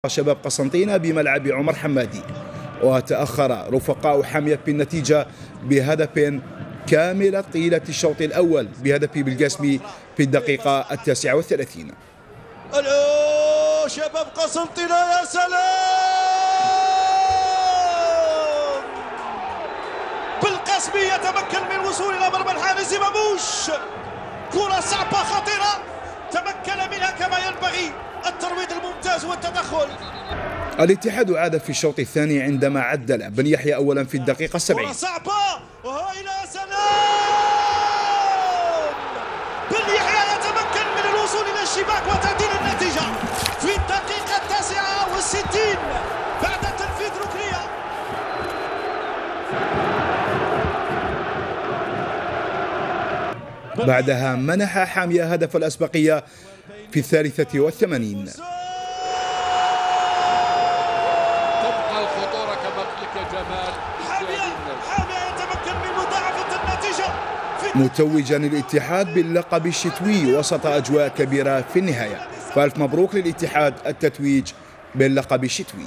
شباب قسنطينة بملعب عمر حمادي، وتأخر رفقاء حامية بالنتيجة بهدف كامل طيلة الشوط الأول بهدف بالقاسمي في الدقيقة 39. الو شباب قسنطينة، يا سلام بالقاسمي يتمكن من الوصول إلى مرمى الحارس ماموش. كرة صعبة خطيرة تمكن منها كما ينبغي، الترويض الممتاز والتدخل. الاتحاد عاد في الشوط الثاني عندما عدل بن يحيى أولا في الدقيقة 70. كرة صعبة وهائلة، يا سلام بن يحيى يتمكن من الوصول إلى الشباك وتعديل النتيجة في الدقيقة 69 بعد تنفيذ ركنية. بعدها منح حامية هدف الأسبقية في 83. تبقى الخطورة كما قلت لك يا جمال. حامية يتمكن من مضاعفة النتيجة متوجا الاتحاد باللقب الشتوي وسط أجواء كبيرة في النهاية، فألف مبروك للاتحاد التتويج باللقب الشتوي.